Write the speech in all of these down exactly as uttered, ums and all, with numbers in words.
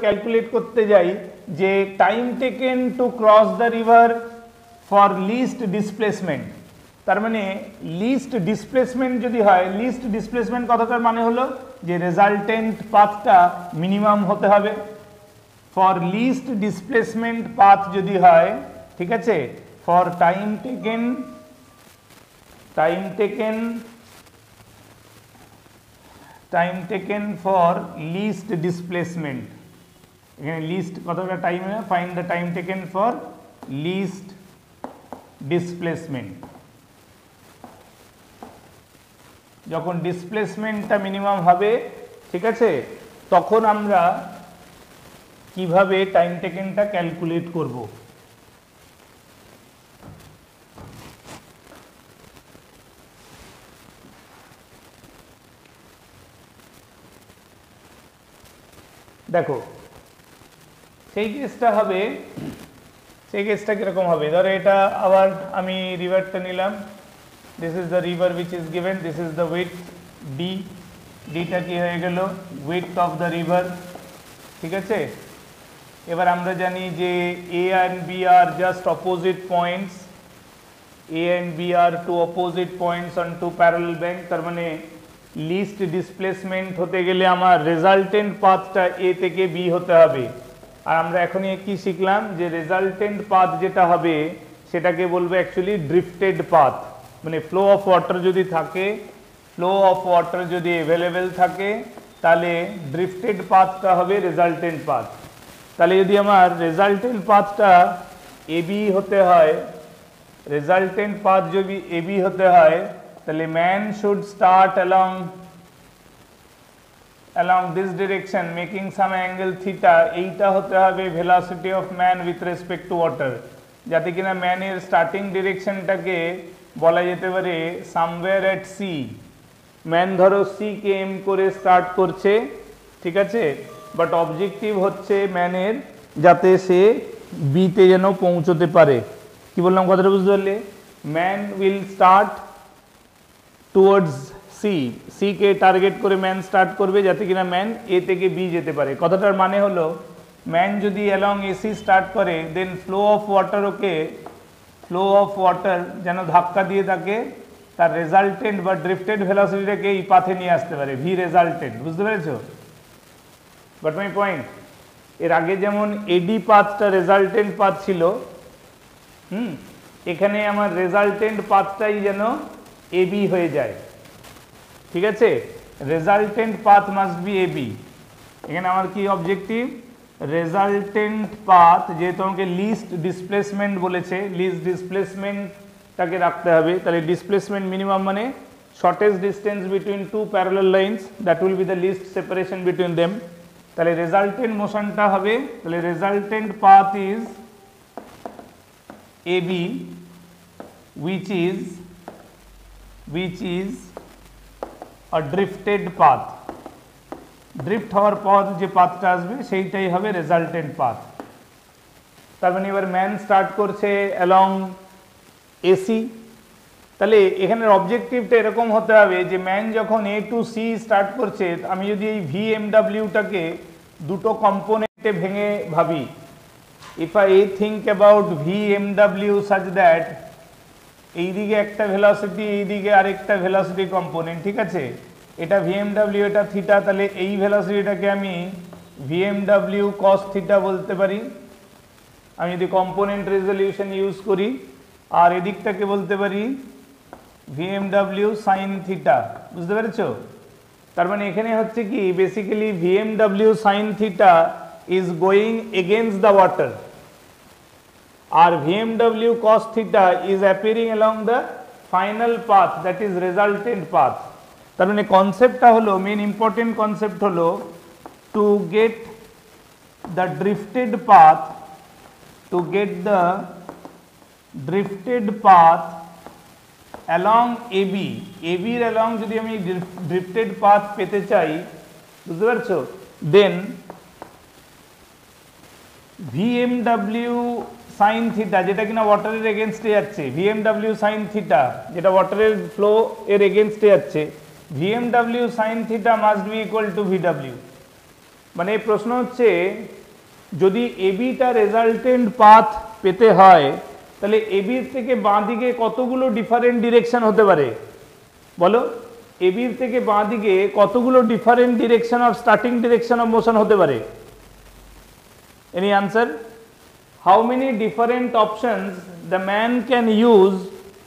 Calculate করতে যাই যে time taken to cross the river for least displacement, তার মানে লিস্ট ডিসপ্লেসমেন্ট যদি হয়, লিস্ট ডিসপ্লেসমেন্ট কথাটার মানে হলো যে রেজাল্টেন্ট পাথটা মিনিমাম হতে হবে। ফর লিস্ট ডিসপ্লেসমেন্ট পাথ যদি হয়, ঠিক আছে, for time taken time taken time taken for least displacement, এখানে লিস্ট কতটা time, find the time taken for least displacement. যখন ডিসপ্লেসমেন্টটা মিনিমাম হবে, ঠিক আছে, তখন আমরা কিভাবে টাইম টেকেনটা ক্যালকুলেট করব। দেখো সেই কেসটা হবে, সেই কেসটা কিরকম হবে, ধরো এটা আবার আমি রিভারটা নিলাম, this is the river which is given, this is the width D, ডিটা কি হয়ে গেল উইডথ অফ দ্য রিভার, ঠিক আছে। এবার আমরা জানি যে A and B are just opposite points, A and B are two opposite points on two parallel bank, তার মানে লিস্ট ডিসপ্লেসমেন্ট হতে গেলে আমার রেজাল্টেন্ট পাথটা এ থেকে বি হতে হবে। আর আমরা এখনই কি শিখলাম যে রেজাল্টেন্ট পাথ যেটা হবে সেটাকে বলবো অ্যাকচুয়ালি ড্রিফটেড পাথ, মানে ফ্লো অফ ওয়াটার যদি থাকে, ফ্লো অফ ওয়াটার যদি অ্যাভেলেবেল থাকে তাহলে ড্রিফটেড পাথটা হবে রেজাল্টেন্ট পাথ। তাহলে যদি আমার রেজাল্টেন্ট পাথটা এবি হতে হয়, রেজাল্টেন্ট পাথ যদি এবি হতে হয়, তাহলে man should start along along this direction making some angle theta, এইটা হতে হবে velocity of man with respect to water, যাতে কিনা ম্যানের স্টার্টিং ডিরেকশনটাকে বলা যেতে পারে somewhere at C, ম্যান ধরো সি কে এম করে স্টার্ট করছে, ঠিক আছে, বাট অবজেক্টিভ হচ্ছে ম্যানের যাতে সে বিতে যেন পৌঁছতে পারে। কি বললাম কথাটা বুঝতে পারলে? Man will start towards C, C কে টার্গেট করে ম্যান স্টার্ট করবে যাতে কিনা ম্যান এ থেকে বি যেতে পারে। কথাটার মানে হলো ম্যান যদি অ্যালং এসি স্টার্ট করে, then flow of water okay flow of water যেন ধাক্কা দিয়ে থাকে তার রেজাল্টেন্ট বা ড্রিফটেড ভেলোসিটিটাকে এই পাথে নিয়ে আসতে পারে, ভি রেজাল্টেন্ট, বুঝতে পেরেছো? Got my point? এর আগে যেমন এডি পাথটা রেজাল্টেন্ট পাথ ছিল, হুম, এখানে আমার রেজাল্টেন্ট পাথটাই যেন এবি হয়ে যায়, ঠিক আছে, resultant path must be AB. এখানে আমার কি অবজেক্টিভ, রেজাল্টেন্ট পাথ যেহেতু আমাকে লিস্ট ডিসপ্লেসমেন্ট বলেছে, লিস্ট ডিসপ্লেসমেন্টটাকে রাখতে হবে, তাহলে ডিসপ্লেসমেন্ট মিনিমাম মানে shortest distance between two parallel lines, that will be the least separation between them. তাহলে রেজাল্টেন্ট মোশনটা হবে, তাহলে resultant path is AB which is which is a drifted path, drift হওয়ার পর যে পাথটা আসবে সেইটাই হবে রেজাল্টেন্ট পাথ। তার মানে এবার ম্যান স্টার্ট করছে অ্যালং এসি, তাহলে এখানের অবজেক্টিভটা এরকম হতে হবে যে ম্যান যখন এ টু সি স্টার্ট করছে, আমি যদি এই ভি এম ডাব্লিউটাকে দুটো কম্পোনেন্টে ভেঙে ভাবি, if I think about V M W such that এইদিকে একটা ভেলোসিটি, এইদিকে আরেকটা ভেলোসিটি কম্পোনেন্ট, ঠিক আছে, এটা ভিএমডব্লিউ, এটা থিটা, তাহলে এই ভেলোসিটিটাকে আমি ভিএমডব্লিউ কস থিটা বলতে পারি আমি যদি কম্পোনেন্ট রেজলিউশন ইউজ করি, আর এদিকটাকে বলতে পারি ভিএমডব্লিউ সাইন থিটা, বুঝতে পেরেছো? তার মানে এখানে হচ্ছে কি basically VMW sine theta is going against the water, আর VMW cos theta is appearing along the final path, that is resultant path. তার মানে কনসেপ্টটা হলো, মেন ইম্পর্টেন্ট কনসেপ্ট হলো to get the drifted path, to get the drifted path along AB, এবির along যদি আমি ড্রিফটেড path পেতে চাই, বুঝতে পারছো, দেন ভিএমডব্লিউ সাইন থিটা যেটা কিনা ওয়াটারের এগেনস্টে যাচ্ছে, ভিএমডব্লিউ সাইন থিটা যেটা ওয়াটারের ফ্লো এর এগেনস্টে যাচ্ছে, VMW sine theta must be equal to VW. মানে প্রশ্ন হচ্ছে যদি এবিটা রেজাল্টেন্ট পাথ পেতে হয় তাহলে এবির থেকে বাঁ দিকে কতগুলো ডিফারেন্ট ডিরেকশন হতে পারে বলো? এবির থেকে বাঁ দিকে কতগুলো different direction of starting direction of motion হতে পারে? Any answer? How many different options the man can use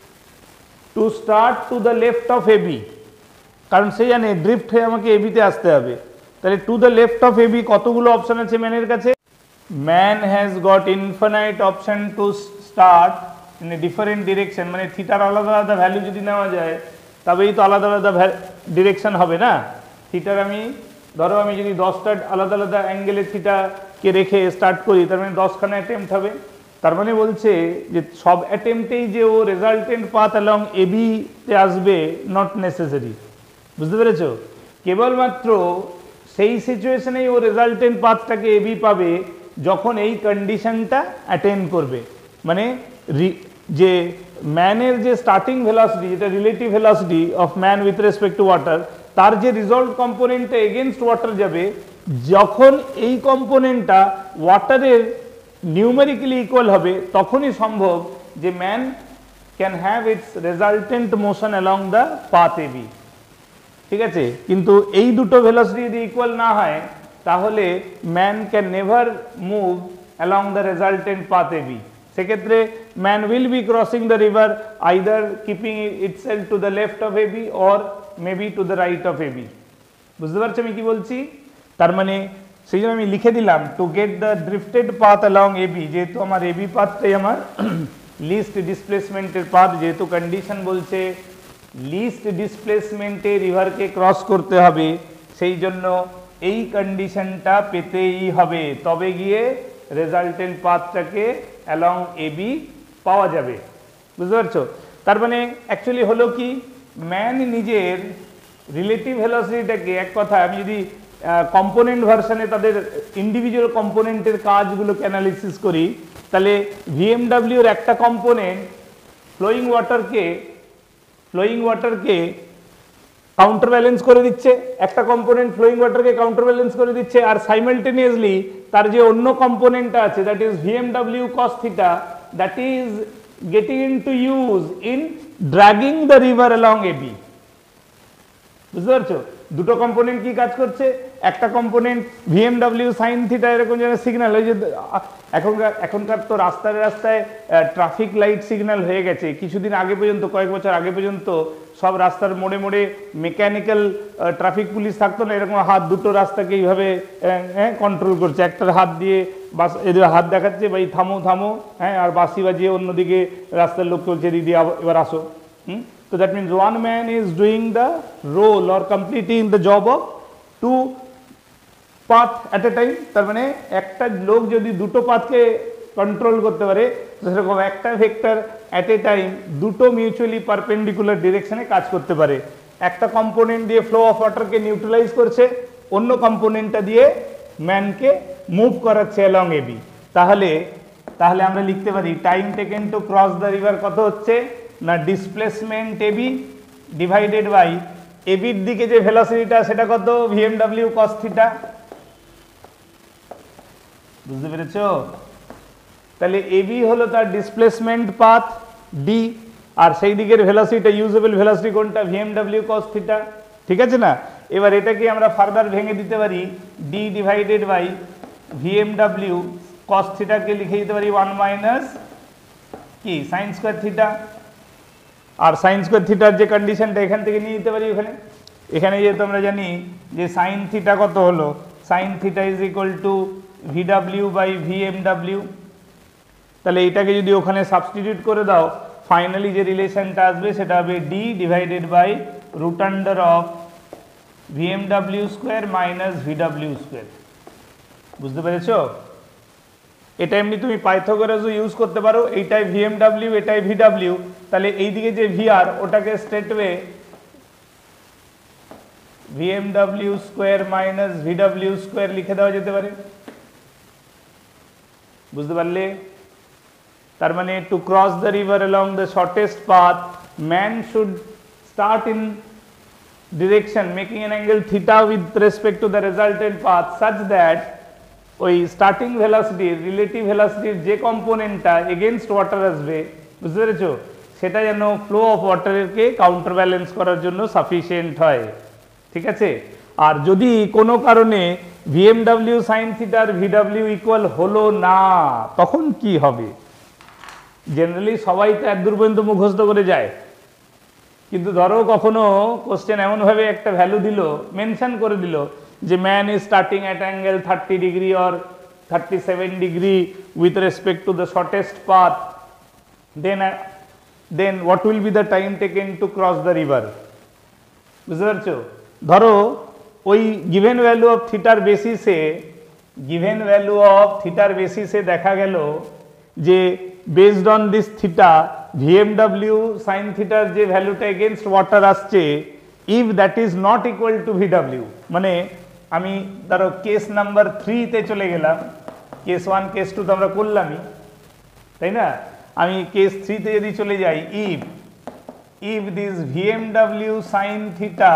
to start to the left of AB? কারণ সে জানে ড্রিফট হয়ে আমাকে এবিতে আসতে হবে, তাহলে to the left of AB কতগুলো অপশন আছে ম্যানের কাছে? Man has got infinite option to start in a different direction, মানে থিটার আলাদা আলাদা ভ্যালু যদি নেওয়া যায় তবেই তো আলাদা আলাদা ডিরেকশন হবে না। থিটার আমি ধরো আমি যদি দশটা আলাদা আলাদা অ্যাঙ্গেলে থিটাকে রেখে স্টার্ট করি তার মানে দশখানা অ্যাটেম্প্ট হবে। তার মানে বলছে যে সব অ্যাটেম্পটেই যে ও রেজাল্টেন্ট পাথ অ্যালং এবিতে আসবে, নট নেসেসারি। বুঝতে পেরেছো? কেবলমাত্র সেই সিচুয়েশনেই ও রেজাল্টেন্ট পাথটাকে এবি পাবে যখন এই কন্ডিশনটা অ্যাটেন্ড করবে, মানে যে ম্যানের যে স্টার্টিং ভেলোসিটি যেটা relative velocity of man with respect to water, তার যে রিজল্ট কম্পোনেন্টটা এগেনস্ট ওয়াটার যাবে, যখন এই কম্পোনেন্টটা ওয়াটারের নিউমেরিক্যালি ইকুয়াল হবে তখনই সম্ভব যে man can have its resultant motion along the path AB. ঠিক আছে? কিন্তু এই দুটো ভেলোসিটি যদি ইকুয়াল না হয় তাহলে man can never move along the resultant path AB. সেক্ষেত্রে man will be crossing the river either keeping itself to the left of AB or maybe to the right of AB. বুঝতে পারছো আমি কি বলছি? তার মানে সেই জন্য আমি লিখে দিলাম to get the drifted path along AB, যেহেতু আমার এবি পাথটাই আমার লিস্ট ডিসপ্লেসমেন্টের পাথ, যেহেতু কন্ডিশন বলছে লিস্ট ডিসপ্লেসমেন্টে রিভারকে ক্রস করতে হবে, সেই জন্য এই কন্ডিশনটা পেতেই হবে, তবে গিয়ে রেজাল্টেন্ট পাথটাকে অ্যালং এবি পাওয়া যাবে। বুঝতে পারছো? তার মানে অ্যাকচুয়ালি হলো কি, ম্যান নিজের রিলেটিভ ভেলোসিটিটাকে, এক কথা আমি যদি কম্পোনেন্ট ভার্সনে তাদের ইন্ডিভিজুয়াল কম্পোনেন্টের কাজগুলোকে অ্যানালিসিস করি, তাহলে ভিএমডাব্লিউর একটা কম্পোনেন্ট ফ্লোয়িং ওয়াটারকে ফ্লোয়িং ওয়াটারকে কাউন্টার ব্যালেন্স করে দিচ্ছে, একটা কম্পোনেন্ট ফ্লোয়িং ওয়াটারকে কাউন্টার ব্যালেন্স করে দিচ্ছে, আর সাইমালটেনিয়াসলি তার যে অন্য কম্পোনেন্টটা আছে that is VMW cos theta, that is getting into use in dragging the river along AB. বুঝতে পারছো? দুটো কম্পোনেন্ট কি কাজ করছে? একটা কম্পোনেন্ট ভিএমডাব্লিউ সাইন থিটা এরকম যেন সিগন্যাল, ওই যে এখনকার এখনকার তো রাস্তায় রাস্তায় ট্রাফিক লাইট সিগন্যাল হয়ে গেছে, কিছুদিন আগে পর্যন্ত কয়েক বছর আগে পর্যন্ত সব রাস্তার মোড়ে মোড়ে মেকানিক্যাল ট্রাফিক পুলিশ থাকতো না, এরকম হাত দুটো রাস্তাকে এইভাবে কন্ট্রোল করছে, একটার হাত দিয়ে বাস এদের হাত দেখাচ্ছে ভাই থামো থামো, হ্যাঁ, আর বাঁশি বাজিয়ে অন্যদিকে রাস্তার লোক চলছে দিদি এবার আসো। হুম So that means one man is doing the role or completing the job of two path at a time. তার মানে একটা লোক যদি দুটো পাথকে কন্ট্রোল করতে পারে, সেরকম একটা ভেক্টর অ্যাট এ টাইম দুটো মিউচুয়ালি পারপেন্ডিকুলার ডিরেকশনে কাজ করতে পারে। একটা কম্পোনেন্ট দিয়ে ফ্লো অফ ওয়াটারকে নিউট্রালাইজ করছে, অন্য কম্পোনেন্টটা দিয়ে ম্যানকে মুভ করাচ্ছে অ্যালং এবি। তাহলে তাহলে আমরা লিখতে পারি time taken to cross the river কত হচ্ছে না ডিসপ্লেসমেন্ট এবি ডিভাইডেড বাই এবির দিকে যে ভেলোসিটিটা সেটা কত ভিএমডাব্লিউ কস থিটা। বুঝতে পেরেছো? তাহলে এবি হলো তার ডিসপ্লেসমেন্ট পাথ ডি, আর সেই দিকের ভেলোসিটিটা ইউজেবল ভেলোসিটি কোনটা ভিএমডাব্লিউ কস থিটা। ঠিক আছে না? এবার এটাকে আমরা ফার্দার ভেঙে দিতে পারি D divided by VMW cos থিটাকে লিখে দিতে পারি ওয়ান মাইনাস কি সাইন স্কোয়ার থিটা, আর সাইন স্কোয়ার থিটার যে কন্ডিশনটা এখান থেকে নিয়ে নিতে পারি ওখানে। এখানে যেহেতু আমরা জানি যে সাইন থিটা কত হলো, sine theta is equal to VW by VMW, তাহলে এটাকে যদি ওখানে সাবস্টিটিউট করে দাও ফাইনালি যে রিলেশনটা আসবে সেটা হবে D divided by root under of VMW square minus VW square. বুঝতে পেরেছো? এটা এমনি তুমি পাইথাগোরাসও ইউজ করতে পারো, এইটাই ভিএমডাব্লিউ এটাই ভিডাব্লিউ, তাহলে এইদিকে যে ভিআর ওটাকে straightway VMW square minus VW square লিখে দেওয়া যেতে পারে। বুঝতে পারলে? তার মানে to cross the river along the shortest path man should start in direction making an angle theta with respect to the resultant path such that ওই starting velocity relative ভেলোসিটির যে কম্পোনেন্টটা এগেনস্ট ওয়াটার আসবে, বুঝতে পেরেছো, সেটা যেন ফ্লো অফ ওয়াটারকে কাউন্টার ব্যালেন্স করার জন্য সাফিসিয়েন্ট হয়, ঠিক আছে। আর যদি কোনো কারণে ভিএমডাব্লিউ সাইন থিটার ভিডাব্লিউ ইকুয়াল হলো না, তখন কি হবে? জেনারেলি সবাই তো এক দূর পর্যন্ত মুখস্থ করে যায়, কিন্তু ধরো কখনো কোশ্চেন এমনভাবে একটা ভ্যালু দিল, মেনশন করে দিল যে man is starting at angle thirty degree or thirty seven degree with respect to the shortest path, then then what will be the time taken to cross the river, বুঝতে পারছো। ধরো ওই given value of থিটার বেসিসে given value of থিটার বেসিসে দেখা গেল যে based on this theta VMW sine থিটার যে ভ্যালুটা এগেনস্ট ওয়াটার আসছে, if that is not equal to VW, মানে আমি ধরো কেস নাম্বার থ্রিতে চলে গেলাম, কেস ওয়ান কেস টু তো আমরা করলামই, তাই না। আমি কেস থ্রিতে যদি চলে যাই, if if this VMW sine theta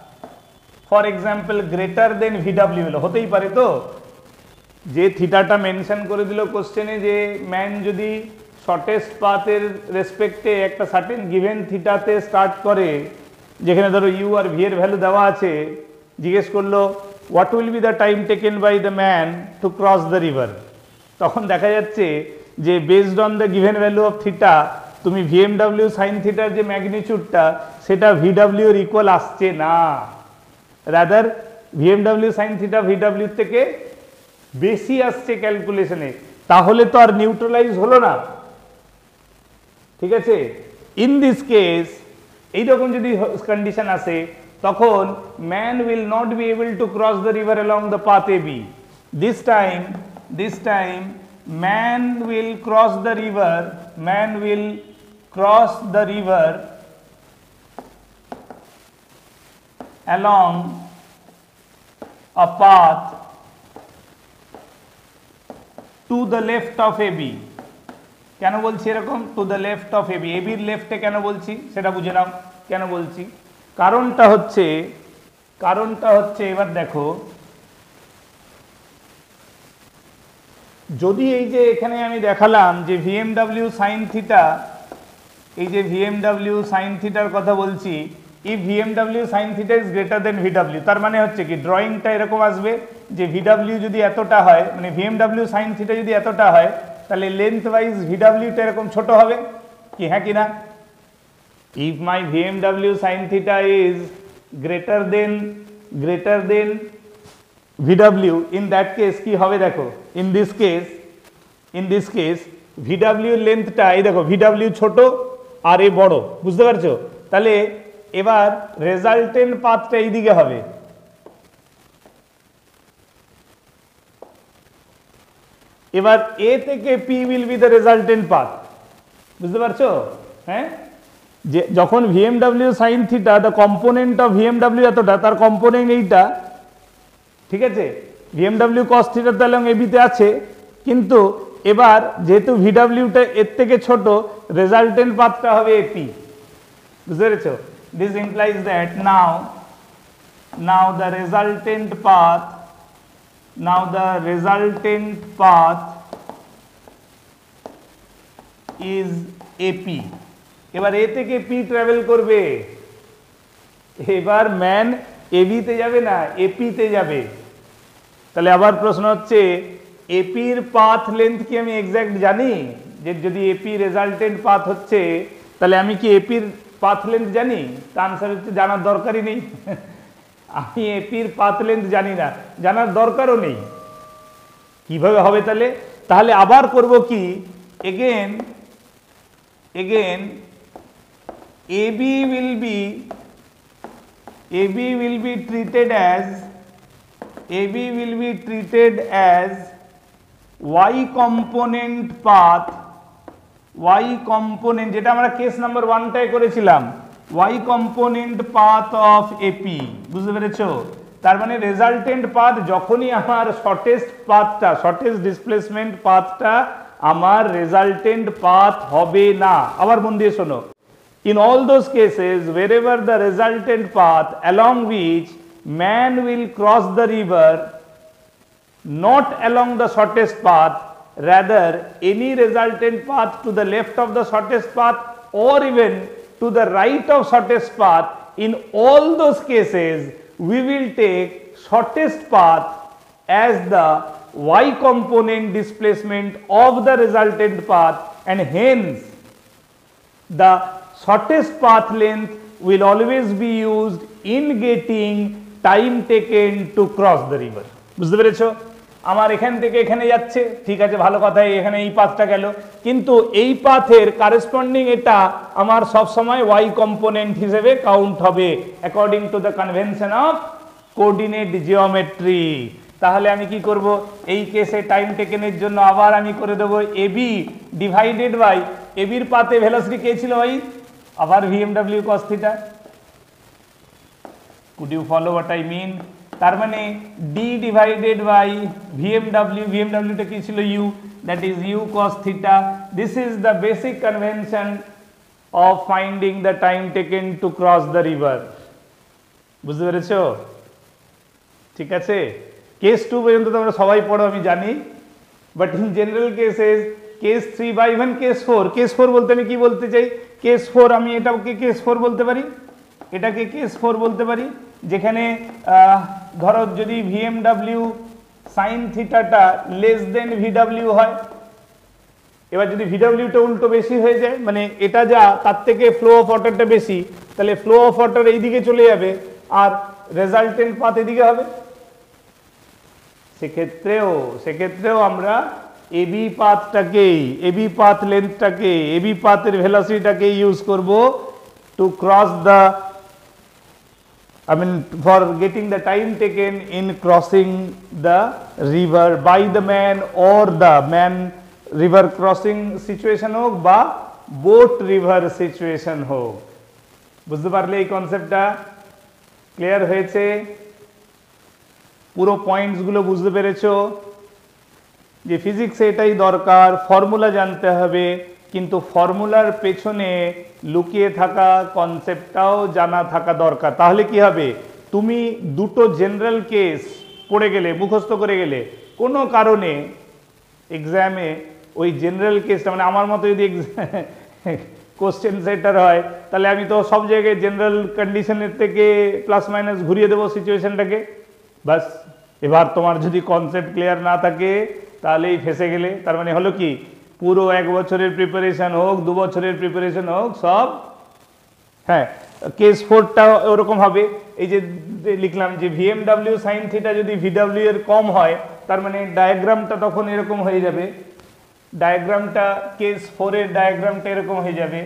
for example greater than VW হলো, হতেই পারে তো, যে থিটাটা মেনশন করে দিল কোশ্চেনে যে ম্যান যদি শর্টেস্ট পাথের রেসপেক্টে একটা সার্টেন গিভেন থিটাতে স্টার্ট করে, যেখানে ধরো ইউ আর ভি এর ভ্যালু দেওয়া আছে, জিজ্ঞেস করলো what will be the time taken by the man to cross the river, তখন দেখা যাচ্ছে যে based on the given value of theta তুমি ভিএমডাব্লিউ সাইন থিটার যে ম্যাগনিচিউডটা সেটা ভিডাব্লিউ এর ইকুয়াল আসছে না, rather VMW sine theta VW থেকে বেশি আসছে ক্যালকুলেশনে, তাহলে তো আর নিউট্রালাইজ হলো না, ঠিক আছে। ইন দিস কেস এইরকম যদি কন্ডিশন আসে, তখন man will not be able to cross the river along the path A B, this time this time man will cross the river man will cross the river along a path to the left of A B, কেন বলছি এরকম to the left of AB, এবির লেফটে কেন বলছি সেটা বুঝে নাও কেন বলছি। কারণটা হচ্ছে কারণটা হচ্ছে এবার দেখো, যদি এই যে এখানে আমি দেখালাম যে ভিএমডাব্লিউ সাইন থিটা, এই যে ভিএমডাব্লিউ সাইন থিটার কথা বলছি, if VMW sine theta is greater than VW, তার মানে হচ্ছে কি ড্রয়িংটা এরকম আসবে যে ভিডাব্লিউ যদি এতটা হয়, মানে ভিএমডাব্লিউ সাইন থিটা যদি এতটা হয়, তাহলে লেন্থ ওয়াইজ ভিডাব্লিউটা এরকম ছোট হবে কি, হ্যাঁ কি না। If my VMW sine theta is greater than greater than VW, in that case কি হবে দেখো, in this case in this case VW লেন্থটা এই দেখো, ভিডাব্লিউ ছোট আর এ বড়, বুঝতে পারছো। তাহলে এবার রেজাল্টেন্ট পাথটা এইদিকে হবে, এবার এ থেকে P will be the resultant path, বুঝতে পারছো। হ্যাঁ, যে যখন VMW sine theta the component of VMW এতটা, তার কম্পোনেন্ট এইটা, ঠিক আছে। ভিএমডাব্লিউ কস থিটা তাহলে এবিতে আছে, কিন্তু এবার যেহেতু ভিডাব্লিউটা এর থেকে ছোট, রেজাল্টেন্ট পাথটা হবে এপি, বুঝতে পেরেছো। This implies that now now the resultant path now the resultant path is A P, এবার এ থেকে পি ট্রাভেল করবে, এবার ম্যান এবি তে যাবে না, এপি তে যাবে। তাহলে আবার প্রশ্ন হচ্ছে এপির পাথ লেন্থ কি আমি এক্সাক্ট জানি, যে যদি এপি রেজাল্টেন্ট পাথ হচ্ছে তাহলে আমি কি এপির পাথ লেন্থ জানি? তার আনসার হচ্ছে জানার দরকারই নেই। আমি এপির পাথ লেন্থ জানি না, জানার দরকারও নেই। কিভাবে হবে তাহলে? তাহলে আবার করব কি, again again AB will be AB will be treated as AB will be treated as Y component path, Y component, যেটা আমরা কেস নাম্বার ওয়ানটায় করেছিলাম, Y component path of AP, বুঝতে পেরেছো। তার মানে রেজাল্টেন্ট পাথ যখনই আমার শর্টেস্ট পাথটা, শর্টেস্ট ডিসপ্লেসমেন্ট পাথটা আমার রেজাল্টেন্ট পাথ হবে না। আবার মন দিয়ে শোনো, in all those cases wherever the resultant path along which man will cross the river not along the shortest path, rather any resultant path to the left of the shortest path or even to the right of shortest path. In all those cases, we will take shortest path as the y component displacement of the resultant path, and hence the shortest path length will always be used in getting time taken to cross the river. বুঝতে পেরেছো? আমার এখান থেকে এখানে যাচ্ছে, ঠিক আছে, ভালো কথা, এখানে এই পাথটা গেল, কিন্তু এই পাথের কারেসপন্ডিং এটা আমার সব সময় y কম্পোনেন্ট হিসেবে কাউন্ট হবে according to the convention of coordinate geometry. তাহলে আমি কি করব, এই কেসে টাইম টেকেনের জন্য আবার আমি করে দেবো এবি ডিভাইডেড বাই এবির পাতে ভেলোসিটি কে ছিল ভাই, আবার VMW cos theta. Could you follow what I mean? তার মানে ডি ডিভাইডেড বাই ভিএমডব্লিউ, ভিএমডব্লিউটা কি ছিল U, that is U cos theta. This is the basic convention of finding the time taken to cross the river. বুঝতে পেরেছো? ঠিক আছে, case two পর্যন্ত তোমরা সবাই পড়ো আমি জানি, but in general cases case three বা even case four, case four বলতে আমি কি বলতে চাই, কেস ফোর আমি এটাকে কেস ফোর বলতে পারি, এটাকে কেস ফোর বলতে পারি, যেখানে ধরো যদি ভিএমডব্লিউ সাইন থিটাটা লেস দেন ভিডব্লিউ হয়, এবার যদি ভিডব্লিউটা উল্টো বেশি হয়ে যায়, মানে এটা যা তার থেকে ফ্লো অফ ওয়াটারটা বেশি, তাহলে ফ্লো অফ ওয়াটার এইদিকে চলে যাবে আর রেজাল্টেন্ট পাথ এদিকে হবে। সেক্ষেত্রেও সেক্ষেত্রেও আমরা এবি পাথটাকেই, এবি পাথ লেন্থটাকে, এবি পাথের ভেলোসিটিটাকে ইউজ করব to cross the, I mean for getting the time taken in crossing the river by the man or the man river crossing situation হোক বা বোট রিভার সিচুয়েশন হোক। বুঝতে পারলে এই কনসেপ্টটা ক্লিয়ার হয়েছে? পুরো পয়েন্টসগুলো বুঝতে পেরেছো যে ফিজিক্সে এটাই দরকার, ফর্মুলা জানতে হবে, কিন্তু ফর্মুলার পেছনে লুকিয়ে থাকা কনসেপ্টটাও জানা থাকা দরকার। তাহলে কি হবে, তুমি দুটো জেনারেল কেস পড়ে গেলে, মুখস্থ করে গেলে, কোনো কারণে এক্সামে ওই জেনারেল কেসটা, মানে আমার মতো যদি কোশ্চেন সেটার হয়, তাহলে আমি তো সব জায়গায় জেনারেল কন্ডিশনের থেকে প্লাস মাইনাস ঘুরিয়ে দেবো সিচুয়েশনটাকে, বাস। এবার তোমার যদি কনসেপ্ট ক্লিয়ার না থাকে তাহলেই ফেসে গেলে। তার মানে হলো কি, পুরো এক বছরের প্রিপারেশন হোক, দু বছরের প্রিপারেশন হোক, সব, হ্যাঁ, কেস ফোরটা ওরকম হবে। এই যে লিখলাম যে ভিএমডব্লিউ সাইন থিটা যদি ভিডব্লিউ এর কম হয়, তার মানে ডায়াগ্রামটা তখন এরকম হয়ে যাবে, ডায়াগ্রামটা কেস ফোরের ডায়াগ্রামটা এরকম হয়ে যাবে।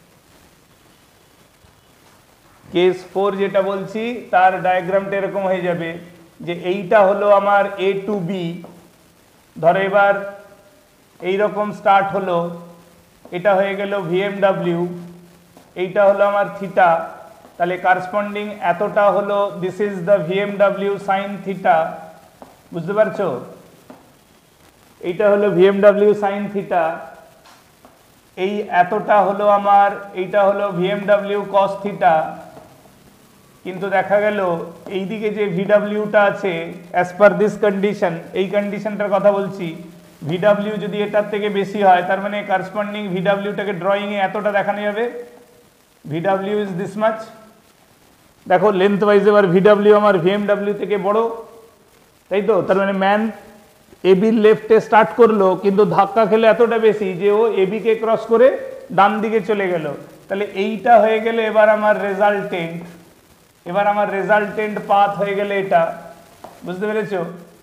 কেস ফোর যেটা বলছি তার ডায়াগ্রামটা এরকম হয়ে যাবে যে এইটা হলো আমার এ টু বি, ধরো এবার এইরকম স্টার্ট হলো, এটা হয়ে গেল ভিএমডব্লিউ, এইটা হলো আমার থিটা, তাহলে কারসপন্ডিং এতটা হলো, this is the VMW sine theta. বুঝতে পারছো? এইটা হলো ভিএমডব্লিউ সাইন থিটা, এই এতটা হলো আমার, এইটা হলো ভিএমডব্লিউ কস থিটা। কিন্তু দেখা গেল এইদিকে যে ভিডব্লিউটা আছে, অ্যাজ পার দিস কন্ডিশন, এই কন্ডিশনটার কথা বলছি, ভিডব্লিউ যদি এটার থেকে বেশি হয়, তার মানে কারসপন্ডিং ভিডব্লিউটাকে ড্রয়িংয়ে এতটা দেখানো যাবে, ভিডব্লিউ ইজ দিস মাচ। দেখো লেন্থ ওয়াইজ এবার ভিডব্লিউ আমার ভিএমডব্লিউ থেকে বড়, তাই তো? তার মানে ম্যান এবির লেফটে স্টার্ট করলো, কিন্তু ধাক্কা খেলে এতটা বেশি যে ও এবিকে ক্রস করে ডান দিকে চলে গেল। তাহলে এইটা হয়ে গেলে এবার আমার রেজাল্টেন্ট, এবার আমার রেজাল্টেন্ট পাথ হয়ে গেলে এটা। বুঝতে পেরেছো?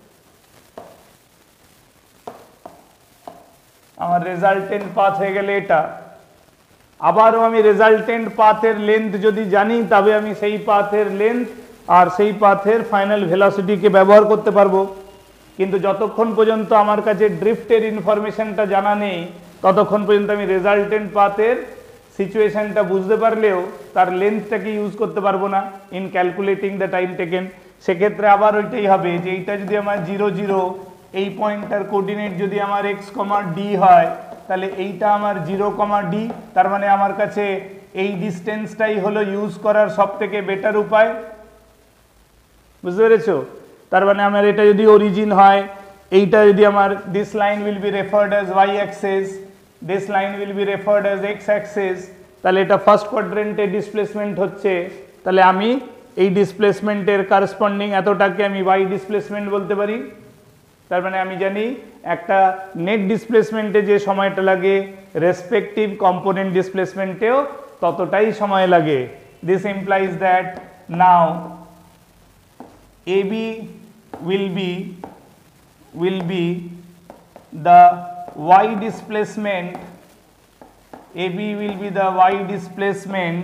আমার রেজাল্টেন্ট পাথ হয়ে গেলে এটা। আবারও আমি রেজাল্টেন্ট পাথের লেন্থ যদি জানি, তবে আমি সেই পাথের লেন্থ আর সেই পাথের ফাইনাল ভেলোসিটিকে ব্যবহার করতে পারবো। কিন্তু যতক্ষণ পর্যন্ত আমার কাছে ড্রিফটের ইনফরমেশনটা জানা নেই, ততক্ষণ পর্যন্ত আমি রেজাল্টেন্ট পাথের সিচুয়েশনটা বুঝতে পারলেও তার লেন্থটাকে ইউজ করতে পারবো না in calculating the time taken. সেক্ষেত্রে আবার ওইটাই হবে যে এইটা যদি আমার জিরো জিরো, এই পয়েন্টটার কোঅর্ডিনেট যদি আমার এক্স কমা ডি হয়, তাহলে এইটা আমার জিরো কমা ডি, তার মানে আমার কাছে এই ডিস্টেন্সটাই হলো ইউজ করার সব থেকে বেটার উপায়। বুঝতে পেরেছো? তার মানে আমার এটা যদি অরিজিন হয়, এইটা যদি আমার this line will be referred as Y axis, this line will be referred as X axis, তাহলে এটা ফার্স্ট কোয়াড্রেন্টে ডিসপ্লেসমেন্ট হচ্ছে, তাহলে আমি এই ডিসপ্লেসমেন্টের কারেসপন্ডিং এতটাকে আমি ওয়াই ডিসপ্লেসমেন্ট বলতে পারি। তার মানে আমি জানি একটা নেট ডিসপ্লেসমেন্টে যে সময়টা লাগে রেসপেক্টিভ কম্পোনেন্ট ডিসপ্লেসমেন্টেও ততটাই সময় লাগে। This implies that now AB will be will be the y displacement, A B will be the y displacement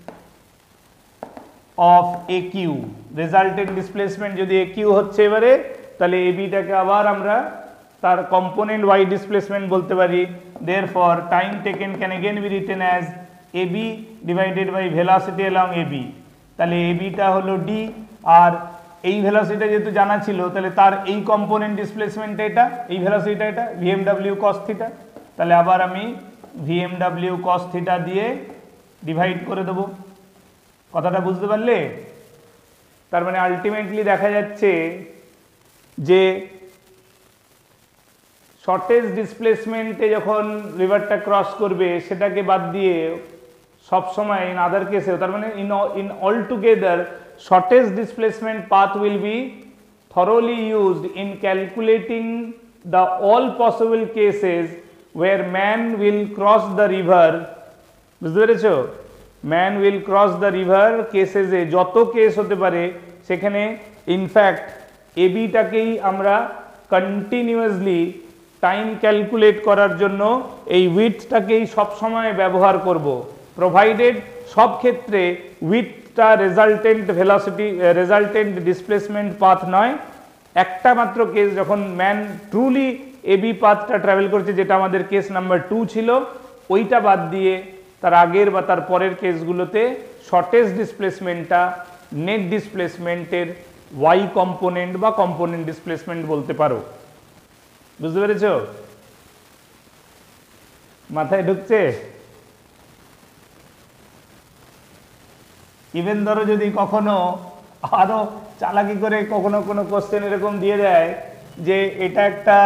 of A Q, resultant displacement যদি A Q হচ্ছে এবারে, তাহলে A B টাকে আবার আমরা তার কম্পোনেন্ট y displacement বলতে পারি। therefore time taken can again be written as A B divided by velocity along A B, তাহলে A B টা হলো d, আর এই ভেলোসিটিটা যেহেতু জানা ছিল তাহলে তার এই কম্পোনেন্ট ডিসপ্লেসমেন্ট এটা, এই ভেলোসিটিটা এটা ভিএমডব্লিউ কস থিটা, তাহলে আবার আমি ভিএমডব্লিউ কস থিটা দিয়ে ডিভাইড করে দেব। কথাটা বুঝতে পারলে? তার মানে আলটিমেটলি দেখা যাচ্ছে যে শর্টেজ ডিসপ্লেসমেন্টে যখন রিভারটা ক্রস করবে সেটাকে বাদ দিয়ে সব সময় ইন আদার কেসেও, তার মানে in in all together shortest displacement path will be thoroughly used in calculating the all possible cases where man will cross the river, বুঝতে পেরেছো? man will cross the river cases এ যত case হতে পারে সেখানে in fact AB টাকেই আমরা continuously time calculate করার জন্য এই উইথটাকেই সবসময় ব্যবহার করব, প্রোভাইডেড সব ক্ষেত্রে উইথ টা resultant velocity resultant displacement path নয়। একটা মাত্র কেস যখন ম্যান ট্রুলি এবি পাথটা ট্রাভেল করছে, যেটা আমাদের কেস নাম্বার টু ছিল, ওইটা বাদ দিয়ে তার আগের বা তার পরের কেসগুলোতে শর্টেজ ডিসপ্লেসমেন্টটা নেট ডিসপ্লেসমেন্টের ওয়াই কম্পোনেন্ট বা কম্পোনেন্ট ডিসপ্লেসমেন্ট বলতে পারো। বুঝতে পেরেছ? মাথায় ঢুকছে? ইভেন ধরো যদি কখনো আরো চালাকি করে কখনো কোনো কোশ্চেন এরকম দিয়ে দেয় যে এটা একটা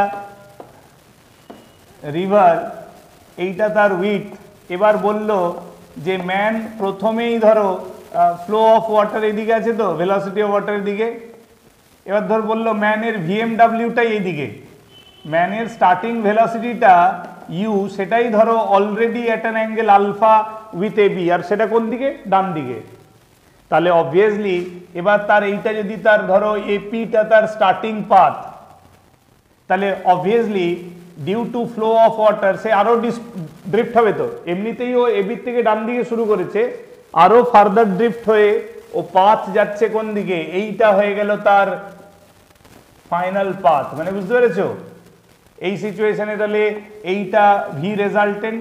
রিভার, এইটা তার উইথ, এবার বলল যে ম্যান প্রথমেই ধরো ফ্লো অফ ওয়াটার এদিকে আছে তো, ভেলোসিটি অফ ওয়াটারের দিকে, এবার ধর বললো ম্যানের ভিএমডব্লিউটাই এইদিকে, ম্যানের স্টার্টিং ভেলোসিটিটা ইউ সেটাই ধরো already at an angle alpha with A B, আর সেটা কোন দিকে? ডান দিকে। তাহলে অবভিয়াসলি এবার তার এইটা যদি তার ধরো এপিটা তার স্টার্টিং পাথ, তাহলে obviously due to flow of water সে আরো ড্রিফট হবে তো, এমনিতেই ও এবির থেকে ডান দিকে শুরু করেছে, আরো ফার্দার ড্রিফট হয়ে ও পাথ যাচ্ছে কোন দিকে? এইটা হয়ে গেল তার ফাইনাল পাথ। মানে বুঝতে পেরেছো? এই সিচুয়েশনে তাহলে এইটা ভি রেজাল্টেন্ট,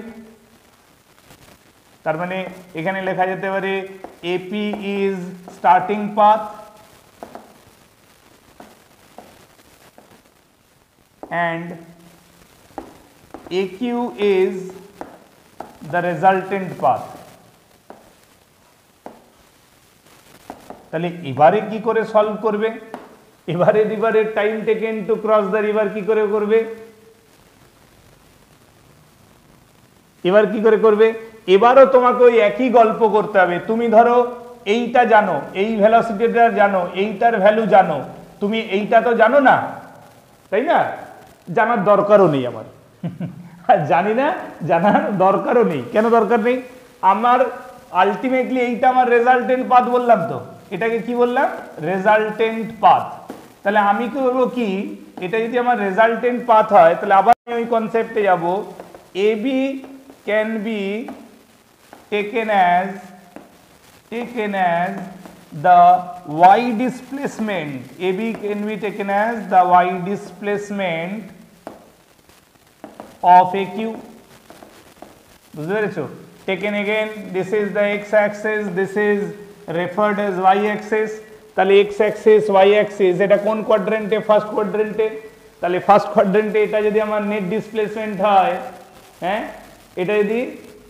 তার মানে এখানে লেখা যেতে পারে AP is starting path and A Q is the resultant path। তাহলে এবারে কি করে সলভ করবে? এবারে রিভারের time taken to cross the river কি করে করবে? এবার কি করে করবে? এবারও তোমাকে ওই একই গল্প করতে হবে। তুমি ধরো এইটা জানো, এই ভেলোসিটিটা জানো, এইটার ভ্যালু জানো, তুমি এইটা তো জানো না, তাই না? জানার দরকারও নেই আমার, জানি না, জানার দরকারও নেই। কেন দরকার নেই? আমার আলটিমেটলি এইটা আমার রেজাল্টেন্ট পাথ বললাম তো, এটাকে কি বললাম? Resultant path. তাহলে আমি কি বলবো কি, এটা যদি আমার রেজাল্টেন্ট পাথ হয় তাহলে আবার আমি ওই কনসেপ্টে যাব, A B can be taken as taken as the y displacement, A B can be taken as the y displacement of A Q, বুঝতে পেরেছো? taken again, this is the x axis, this is referred as y axis, তাহলে x axis y axis এটা কোন কোয়াড্রেন্টে? First কোয়াড্রেন্টে। তাহলে first কোয়াড্রেন্টে এটা যদি আমার net displacement হয়, হ্যাঁ, এটা যদি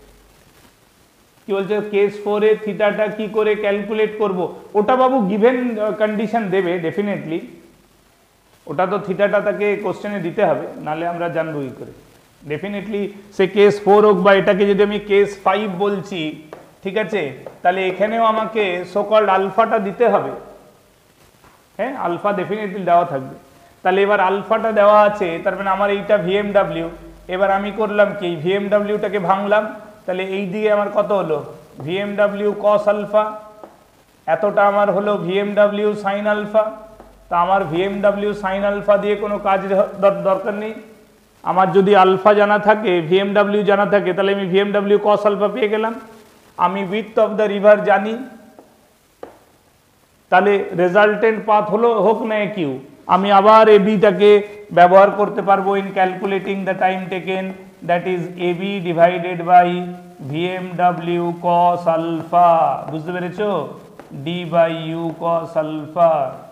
কি বলছে কেস ফোর এ থিটাটা কি করে ক্যালকুলেট করব, ওটা বাবু গিভেন কন্ডিশন দেবে ডেফিনেটলি, ওটা তো থিটাটা তাকে কোশ্চেনে দিতে হবে, নালে আমরা জানবো কি করে। ডেফিনেটলি সে কেস ফোর হোক বা এটাকে যদি আমি কেস ফাইভ বলছি, ঠিক আছে, তাহলে এখানেও আমাকে সোকল্ড আলফাটা দিতে হবে। হ্যাঁ, আলফা ডেফিনেটলি দেওয়া থাকবে। তাহলে এবার আলফাটা দেওয়া আছে, তার মানে আমার এইটা ভিএমডাব্লিউ। এবার আমি করলাম কি, ভিএমডাব্লিউটাকে ভাঙলাম, তাহলে এই দিকে আমার কত হলো, ভিএমডাব্লিউ কস আলফা, এতটা আমার হলো ভিএমডাব্লিউ সাইন আলফা। তা আমার ভিএমডাব্লিউ সাইন আলফা দিয়ে কোনো কাজ দরকার নেই। আমার যদি আলফা জানা থাকে, ভিএমডাব্লিউ জানা থাকে, তাহলে আমি ভিএমডাব্লিউ কস আলফা পেয়ে গেলাম। আমি উইডথ অফ দ্য রিভার জানি, তাহলে রেজাল্টেন্ট পাথ হলো হোক না কিউ, আমি আবার এবিটাকে ব্যবহার করতে পারবো in calculating the time taken, that is AB divided by VMW cos alpha. বুঝতে পেরেছো? D by U cos alpha.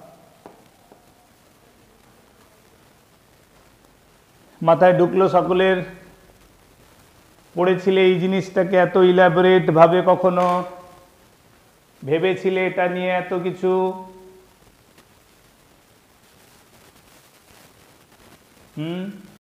মাথায় ঢুকলো সকলের? পড়েছিলে এই জিনিসটাকে এত ইলাবোরেট ভাবে? কখনো ভেবেছিলে এটা নিয়ে এত কিছু? হুম